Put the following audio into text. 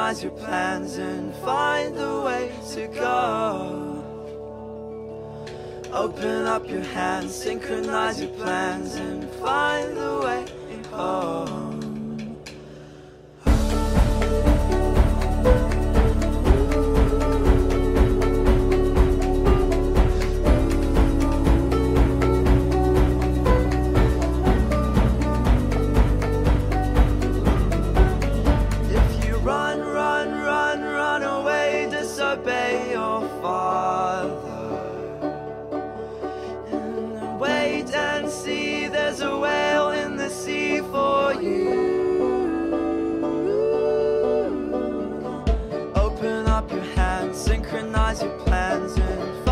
synchronize your plans and find the way to go. Open up your hands, synchronize your plans and find the way home. Disobey your father and wait and see, there's a whale in the sea for you. Open up your hands, synchronize your plans and